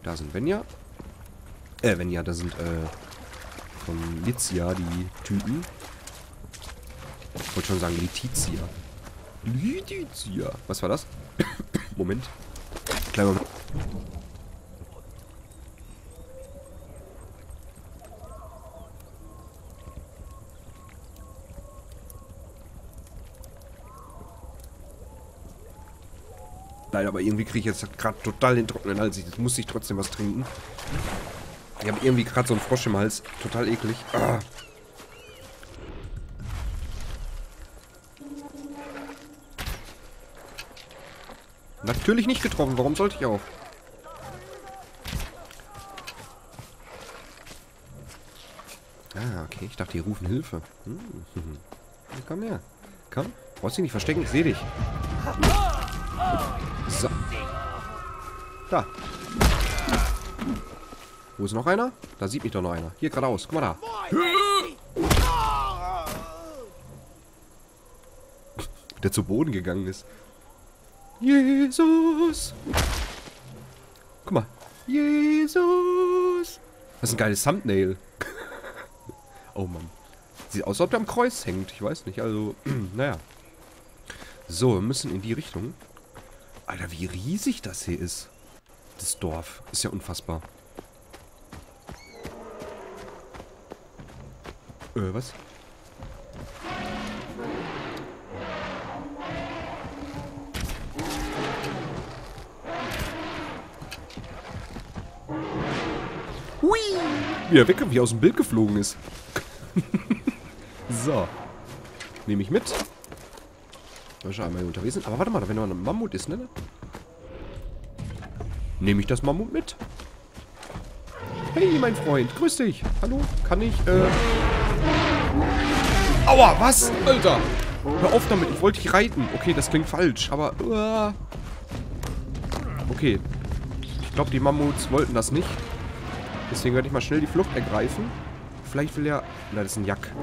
Da sind Venja. Venja, da sind, von Lizia die Typen. Ich wollte schon sagen Letizia. Letizia. Was war das? Moment. Kleiner Moment. Nein, aber irgendwie kriege ich jetzt gerade total den trockenen Hals. Jetzt muss ich trotzdem was trinken. Ich habe irgendwie gerade so einen Frosch im Hals. Total eklig. Ah. Natürlich nicht getroffen. Warum sollte ich auch? Ah, okay. Ich dachte, die rufen Hilfe. Komm her. Komm. Brauchst dich nicht verstecken. Ich sehe dich. So. Da. Wo ist noch einer? Da sieht mich doch noch einer. Hier geradeaus. Guck mal da. Der zu Boden gegangen ist. Jesus. Guck mal. Jesus. Das ist ein geiles Thumbnail. Oh Mann. Sieht aus, als ob der am Kreuz hängt. Ich weiß nicht. Also, naja. So, wir müssen in die Richtung. Alter, wie riesig das hier ist. Das Dorf. Ist ja unfassbar. Was? Hui! Wie er weg, wie er aus dem Bild geflogen ist. So. Nehme ich mit. Weil wir einmal unterwegs sind. Aber warte mal, wenn da ein Mammut ist, ne? Nehme ich das Mammut mit? Hey, mein Freund. Grüß dich. Hallo? Kann ich, Aua, was? Alter. Hör auf damit. Ich wollte dich reiten. Okay, das klingt falsch, aber... Okay. Ich glaube, die Mammuts wollten das nicht. Deswegen werde ich mal schnell die Flucht ergreifen. Vielleicht will er... Na, das ist ein Jack.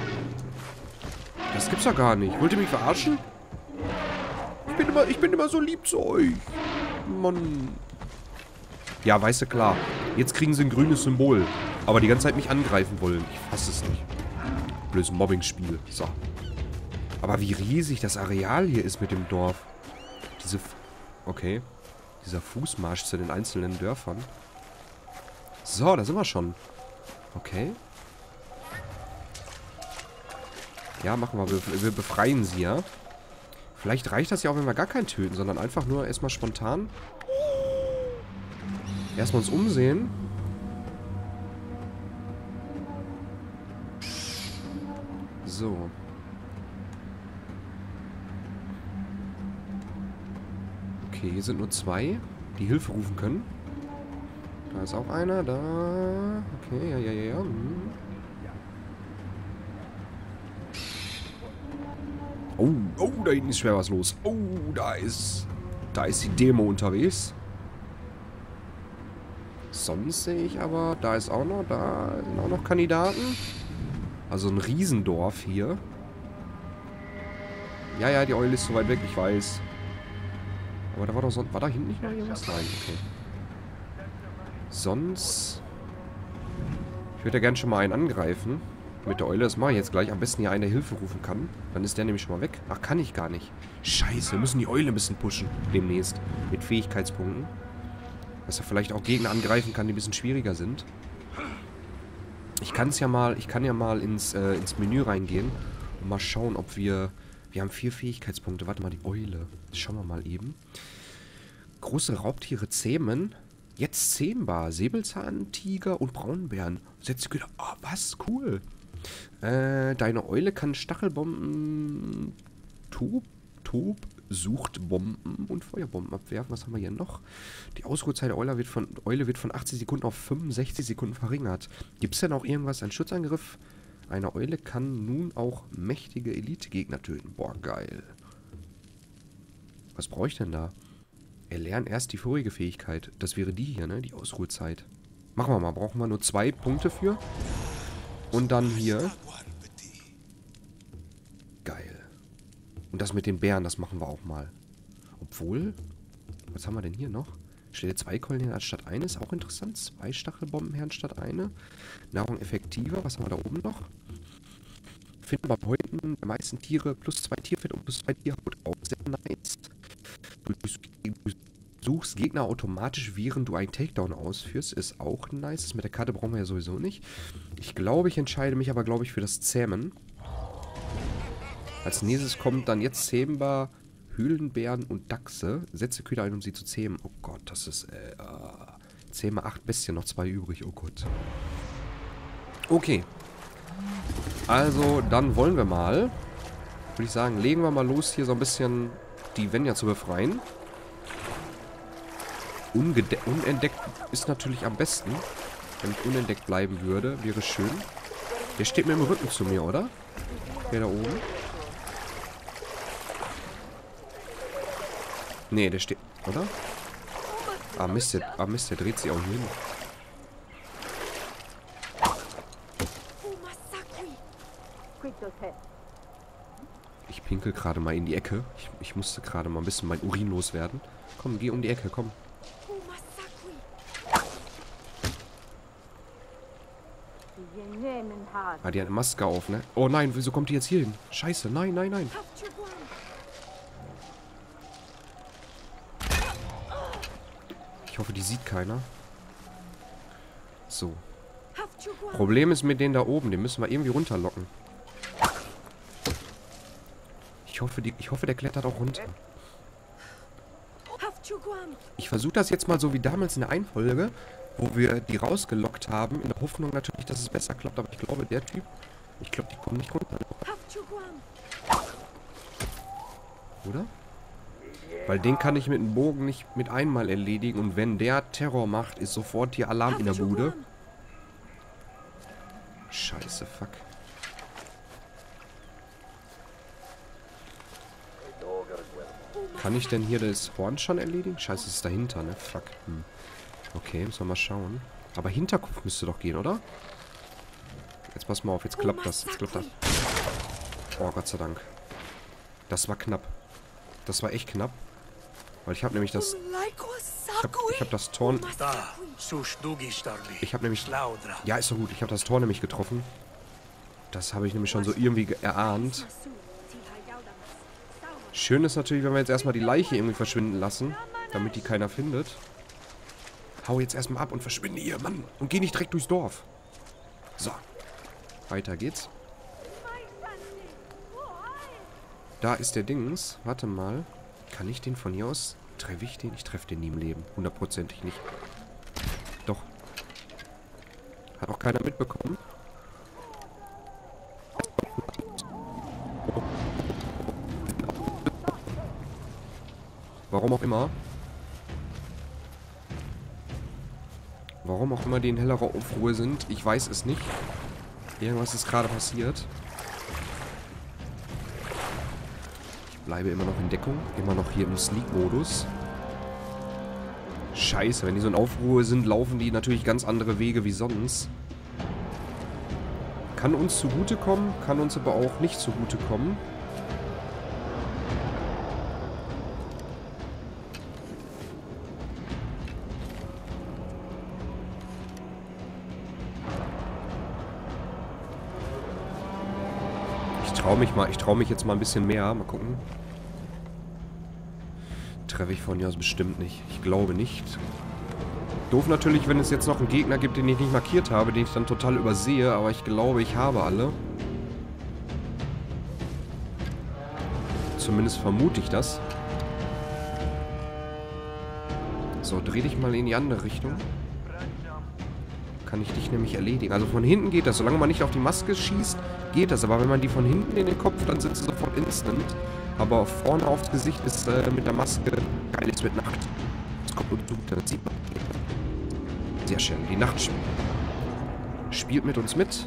Das gibt's ja gar nicht. Wollt ihr mich verarschen? Ich bin immer so lieb zu euch. Mann. Ja, weißt du, klar. Jetzt kriegen sie ein grünes Symbol. Aber die ganze Zeit mich angreifen wollen. Ich fasse es nicht. Blödes Mobbing-Spiel. So. Aber wie riesig das Areal hier ist mit dem Dorf. Okay. Dieser Fußmarsch zu den einzelnen Dörfern. So, da sind wir schon. Okay. Ja, machen wir. Wir befreien sie ja. Vielleicht reicht das ja auch, wenn wir gar keinen töten, sondern einfach nur erstmal spontan. Erstmal uns umsehen. So. Okay, hier sind nur zwei, die Hilfe rufen können. Da ist auch einer, da. Okay, ja. Oh, da hinten ist schwer was los. Oh, da ist die Demo unterwegs. Sonst sehe ich aber, da sind auch noch Kandidaten. Also ein Riesendorf hier. Ja, die Eule ist so weit weg, ich weiß. Aber da war da hinten nicht noch irgendwas? Nein, okay. Sonst... Ich würde ja gerne schon mal einen angreifen. Mit der Eule, das mache ich jetzt gleich. Am besten hier einer Hilfe rufen kann. Dann ist der nämlich schon mal weg. Ach, kann ich gar nicht. Scheiße, wir müssen die Eule ein bisschen pushen. Demnächst. Mit Fähigkeitspunkten. Dass er vielleicht auch Gegner angreifen kann, die ein bisschen schwieriger sind. Ich kann ja mal ins Menü reingehen. Und mal schauen, ob wir... Wir haben 4 Fähigkeitspunkte. Warte mal, die Eule. Das schauen wir mal eben. Große Raubtiere zähmen. Jetzt zähmbar. Säbelzahntiger und Braunbären. Setze Köder. Oh, was? Cool. Deine Eule kann Stachelbomben, Suchtbomben und Feuerbomben abwerfen. Was haben wir hier noch? Die Ausruhezeit der Eule wird von 80 Sekunden auf 65 Sekunden verringert. Gibt es denn auch irgendwas? Ein Schutzangriff? Eine Eule kann nun auch mächtige Elite-Gegner töten. Boah, geil. Was brauche ich denn da? Erlernen erst die vorige Fähigkeit. Das wäre die hier, ne? Die Ausruhezeit. Machen wir mal. Brauchen wir nur 2 Punkte für. Und dann hier. Geil. Und das mit den Bären, das machen wir auch mal. Obwohl, was haben wir denn hier noch? Stelle 2 Keulen her anstatt eine, ist auch interessant. 2 Stachelbomben her anstatt eine. Nahrung effektiver. Was haben wir da oben noch? Finden beim Häuten der meisten Tiere plus 2 Tierfett und plus 2 Tierhaut auch sehr nice. Du suchst Gegner automatisch, während du einen Takedown ausführst. Ist auch nice. Das mit der Karte brauchen wir ja sowieso nicht. Ich glaube, ich entscheide mich aber, glaube ich, für das Zähmen. Als nächstes kommt dann jetzt zähmbar Höhlenbären und Dachse. Setze Köder ein, um sie zu zähmen. Oh Gott, das ist... Zähme 8 Bestien, noch 2 übrig. Oh Gott. Okay. Also, dann wollen wir mal... Würde ich sagen, legen wir mal los, hier so ein bisschen die Venya zu befreien. Unentdeckt ist natürlich am besten. Wenn ich unentdeckt bleiben würde, wäre schön. Der steht mir im Rücken zu mir, oder? Der da oben. Nee, der steht... Oder? Ah Mist, der dreht sich auch hin. Ich pinkel gerade mal in die Ecke. Ich musste gerade mal ein bisschen mein Urin loswerden. Komm, geh um die Ecke, komm. Ah, die hat eine Maske auf, ne? Oh nein, wieso kommt die jetzt hier hin? Scheiße, nein, nein, nein. Ich hoffe, die sieht keiner. So. Problem ist mit denen da oben. Den müssen wir irgendwie runterlocken. Ich hoffe, der klettert auch runter. Ich versuche das jetzt mal so wie damals in der Einfolge, wo wir die rausgelockt haben, in der Hoffnung natürlich, dass es besser klappt. Aber ich glaube, der Typ... Ich glaube, die kommen nicht runter. Oder? Weil den kann ich mit dem Bogen nicht mit einmal erledigen. Und wenn der Terror macht, ist sofort hier Alarm in der Bude. Scheiße, fuck. Kann ich denn hier das Horn schon erledigen? Scheiße, es ist dahinter, ne? Fuck. Okay, müssen wir mal schauen. Aber Hinterkopf müsste doch gehen, oder? Jetzt pass mal auf, jetzt klappt das. Jetzt klappt das. Oh, Gott sei Dank. Das war knapp. Das war echt knapp. Weil ich habe nämlich das... Ich hab das Tor... Ich habe nämlich... Ja, ist so gut. Ich habe das Tor nämlich getroffen. Das habe ich nämlich schon so irgendwie erahnt. Schön ist natürlich, wenn wir jetzt erstmal die Leiche irgendwie verschwinden lassen. Damit die keiner findet. Hau jetzt erstmal ab und verschwinde hier, Mann. Und geh nicht direkt durchs Dorf. So. Weiter geht's. Da ist der Dings. Warte mal. Kann ich den von hier aus... Treffe ich den? Ich treffe den nie im Leben. 100%ig nicht. Doch. Hat auch keiner mitbekommen. Warum auch immer. Warum auch immer die in hellerer Aufruhr sind. Ich weiß es nicht. Irgendwas ist gerade passiert. Bleibe immer noch in Deckung. Immer noch hier im Sneak-Modus. Scheiße, wenn die so in Aufruhr sind, laufen die natürlich ganz andere Wege wie sonst. Kann uns zugutekommen, kann uns aber auch nicht zugutekommen. Ich traue mich jetzt mal ein bisschen mehr. Mal gucken. Treffe ich von hier aus bestimmt nicht. Ich glaube nicht. Doof natürlich, wenn es jetzt noch einen Gegner gibt, den ich nicht markiert habe, den ich dann total übersehe, aber ich glaube, ich habe alle. Zumindest vermute ich das. So, dreh dich mal in die andere Richtung. Kann ich dich nämlich erledigen. Also von hinten geht das. Solange man nicht auf die Maske schießt, geht das. Aber wenn man die von hinten in den Kopf, dann sind sie sofort instant. Aber vorne aufs Gesicht ist mit der Maske geil, es wird Nacht. Es kommt und tut, dann sieht man. Sehr schön. Die Nacht spielt mit uns mit.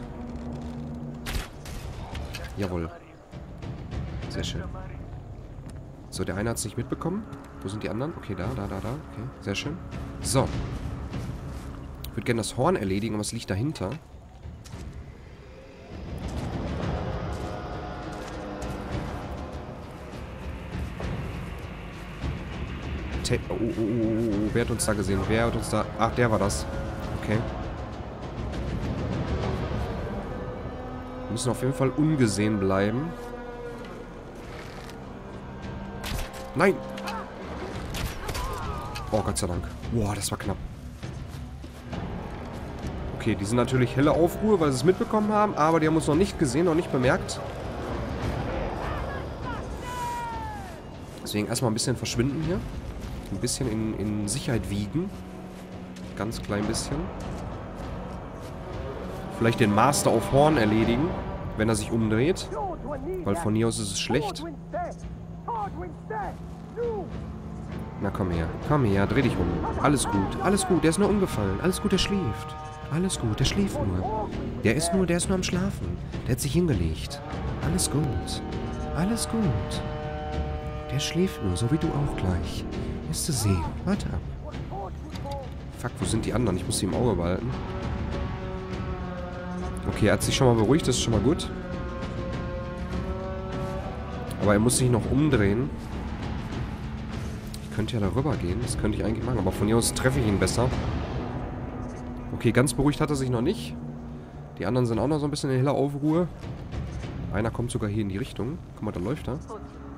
Jawohl. Sehr schön. So, der eine hat es nicht mitbekommen. Wo sind die anderen? Okay, da. Okay, sehr schön. So. Ich würde gerne das Horn erledigen, aber was liegt dahinter? Oh, wer hat uns da gesehen? Wer hat uns da... Ach, der war das. Okay. Wir müssen auf jeden Fall ungesehen bleiben. Nein! Oh, Gott sei Dank. Boah, das war knapp. Okay, die sind natürlich helle Aufruhr, weil sie es mitbekommen haben, aber die haben uns noch nicht gesehen, noch nicht bemerkt. Deswegen erstmal ein bisschen verschwinden hier. Ein bisschen in Sicherheit wiegen. Ganz klein bisschen. Vielleicht den Master auf Horn erledigen, wenn er sich umdreht. Weil von hier aus ist es schlecht. Na komm her, dreh dich um. Alles gut, der ist nur umgefallen. Alles gut, der schläft. Alles gut, der schläft nur. Der ist nur am Schlafen. Der hat sich hingelegt. Alles gut. Der schläft nur, so wie du auch gleich. Wirst du sehen. Warte ab. Fuck, wo sind die anderen? Ich muss sie im Auge behalten. Okay, er hat sich schon mal beruhigt, das ist schon mal gut. Aber er muss sich noch umdrehen. Ich könnte ja darüber gehen, das könnte ich eigentlich machen. Aber von hier aus treffe ich ihn besser. Okay, ganz beruhigt hat er sich noch nicht. Die anderen sind auch noch so ein bisschen in heller Aufruhr. Einer kommt sogar hier in die Richtung. Guck mal, da läuft er.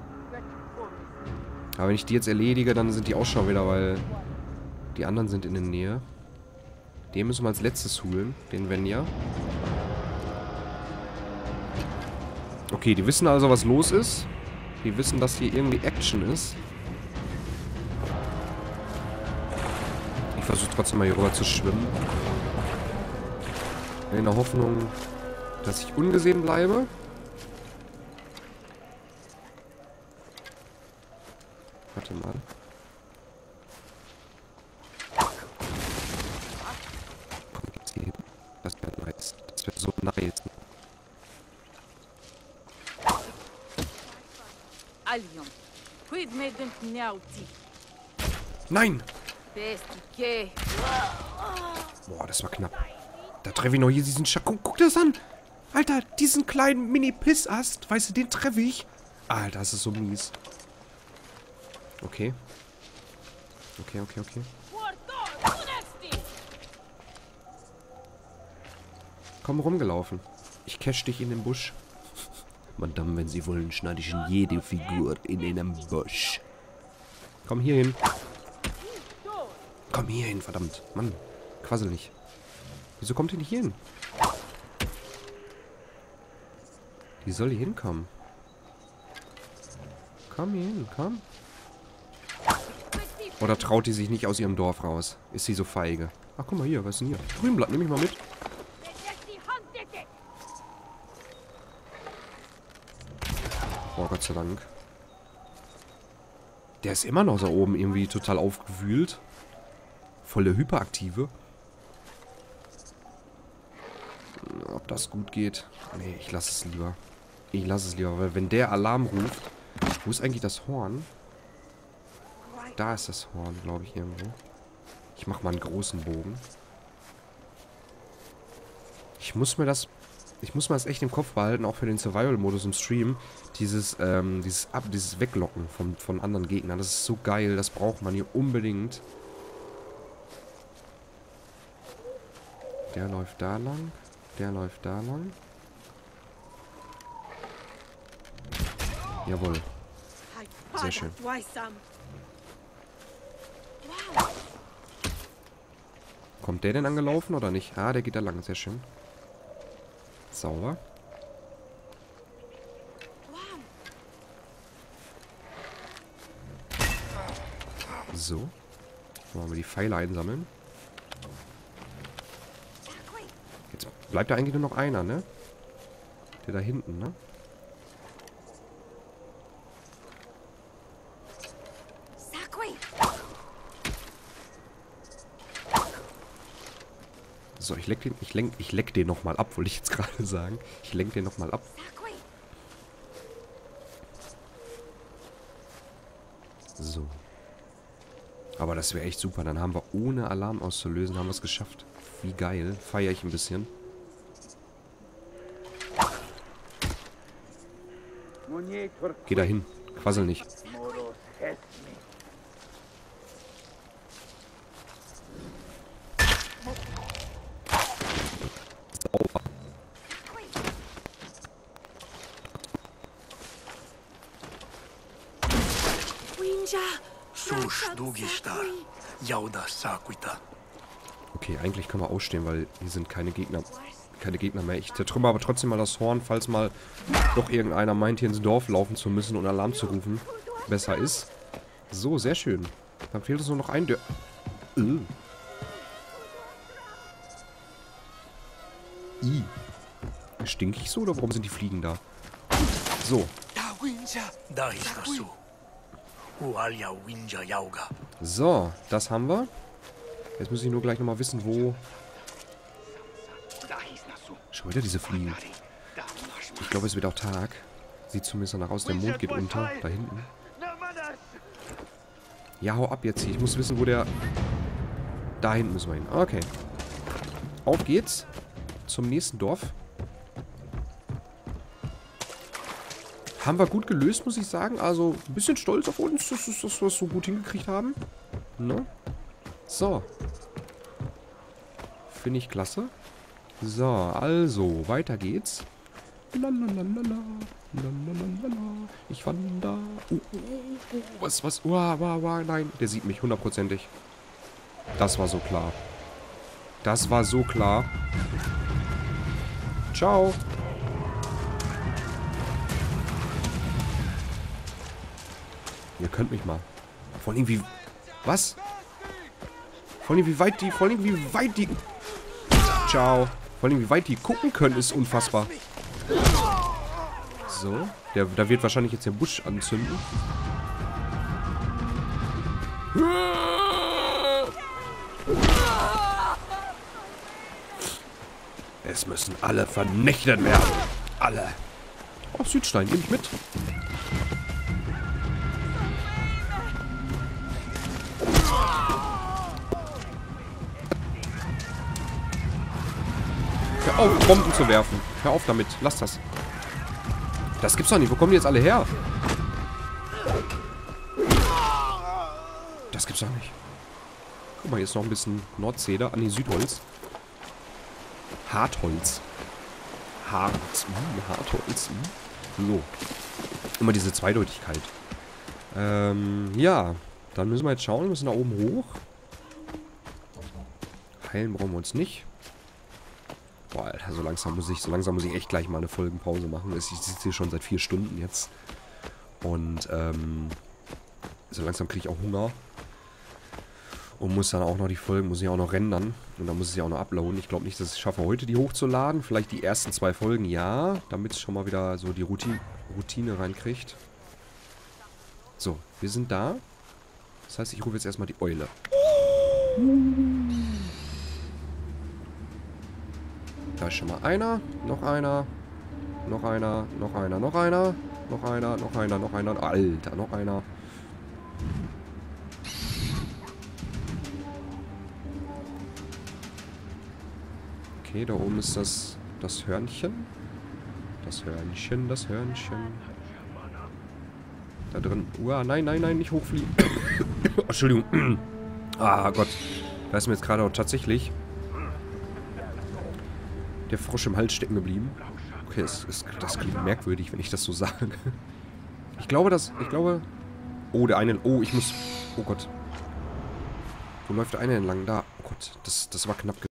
Aber wenn ich die jetzt erledige, dann sind die auch schon wieder, weil die anderen sind in der Nähe. Den müssen wir als letztes holen, den Venya. Okay, die wissen also, was los ist. Die wissen, dass hier irgendwie Action ist. Ich versuche trotzdem mal hier rüber zu schwimmen. In der Hoffnung, dass ich ungesehen bleibe. Warte mal. Komm jetzt hier hin. Das wäre nice. Das wäre so nice. Nein! Boah, das war knapp. Da treffe ich noch hier diesen Guck dir das an! Alter, diesen kleinen Mini-Pissast. Weißt du, den treffe ich. Alter, das ist so mies. Okay. Okay. Komm rumgelaufen. Ich cash dich in den Busch. Madame, wenn Sie wollen, schneide ich in jede Figur in einem Busch. Komm hier hin. Komm hier hin, verdammt. Mann, quassel nicht. Wieso kommt die nicht hier hin? Die soll hier hinkommen. Komm hier hin, komm. Oder traut die sich nicht aus ihrem Dorf raus? Ist sie so feige? Ach, guck mal hier, was ist denn hier? Grünblatt, nehme ich mal mit. Oh, Gott sei Dank. Der ist immer noch da oben irgendwie total aufgewühlt. Voll der Hyperaktive. Ob das gut geht? Nee, ich lasse es lieber. Weil wenn der Alarm ruft... Wo ist eigentlich das Horn? Da ist das Horn, glaube ich, irgendwo. Ich mache mal einen großen Bogen. Ich muss mir das echt im Kopf behalten, auch für den Survival-Modus im Stream. Dieses Weglocken von anderen Gegnern. Das ist so geil, das braucht man hier unbedingt. Der läuft da lang. Der läuft da lang. Jawohl. Sehr schön. Kommt der denn angelaufen oder nicht? Ah, der geht da lang. Sehr schön. Sauber. So. Wollen wir die Pfeile einsammeln. Jetzt bleibt da eigentlich nur noch einer, ne? Der da hinten, ne? So, ich leck den nochmal ab, wollte ich jetzt gerade sagen. Ich lenk den nochmal ab. So. Aber das wäre echt super. Dann haben wir, ohne Alarm auszulösen, haben wir es geschafft. Wie geil. Feiere ich ein bisschen. Geh da hin. Quassel nicht. Okay, eigentlich können wir ausstehen, weil hier sind keine Gegner mehr. Ich zertrümmer aber trotzdem mal das Horn, falls mal doch irgendeiner meint, hier ins Dorf laufen zu müssen und Alarm zu rufen. Besser ist. So, sehr schön. Dann fehlt uns nur noch ein Dörr. Stinkig so oder warum sind die Fliegen da? So. So, das haben wir. Jetzt muss ich nur gleich nochmal wissen, wo... Schon wieder diese Fliegen. Ich glaube, es wird auch Tag. Sieht zumindest danach aus, der Mond geht unter. Da hinten. Ja, hau ab jetzt hier. Ich muss wissen, wo der... Da hinten müssen wir hin. Okay. Auf geht's. Zum nächsten Dorf. Haben wir gut gelöst, muss ich sagen. Also, ein bisschen stolz auf uns, dass wir es so gut hingekriegt haben. Ne? So. Finde ich klasse. So, also, weiter geht's. Lalalala, lalalala, ich wander. Was? Nein, der sieht mich hundertprozentig. Das war so klar. Das war so klar. Ciao. Ihr könnt mich mal. Vor allem wie... Was? Vor allem wie weit die... Ciao. Vor allem wie weit die gucken können, ist unfassbar. So. Da wird wahrscheinlich jetzt der Busch anzünden. Es müssen alle vernichtet werden. Alle. Oh, Südstein, nehme ich mit. Hör auf, Bomben zu werfen. Hör auf damit. Lass das. Das gibt's doch nicht. Wo kommen die jetzt alle her? Das gibt's doch nicht. Guck mal, hier ist noch ein bisschen Nordzeder. Ah, nee, Südholz. Hartholz. Hartholz. So. Immer diese Zweideutigkeit. Ja. Dann müssen wir jetzt schauen. Wir müssen da oben hoch. Heilen brauchen wir uns nicht. Boah, Alter, so langsam muss ich echt gleich mal eine Folgenpause machen. Ich sitze hier schon seit 4 Stunden jetzt. Und, so langsam kriege ich auch Hunger. Und muss dann auch noch die Folgen, muss ich auch noch rendern. Und dann muss ich sie auch noch uploaden. Ich glaube nicht, dass ich es schaffe, heute die hochzuladen. Vielleicht die ersten 2 Folgen, ja. Damit es schon mal wieder so die Routine reinkriegt. So, wir sind da. Das heißt, ich rufe jetzt erstmal die Eule. Da ist schon mal einer. Noch einer. Noch einer. Noch einer. Noch einer. Noch einer. Noch einer. Noch einer. Alter, noch einer. Okay, da oben ist das Hörnchen. Das Hörnchen. Da drin. Nein, nicht hochfliegen. Entschuldigung. Ah, Gott. Da ist mir jetzt gerade auch tatsächlich der Frosch im Hals stecken geblieben. Okay, das klingt merkwürdig, wenn ich das so sage. Ich glaube... Oh, der eine... Oh, ich muss... Oh Gott. Wo läuft der eine entlang? Da. Oh Gott, das war knapp.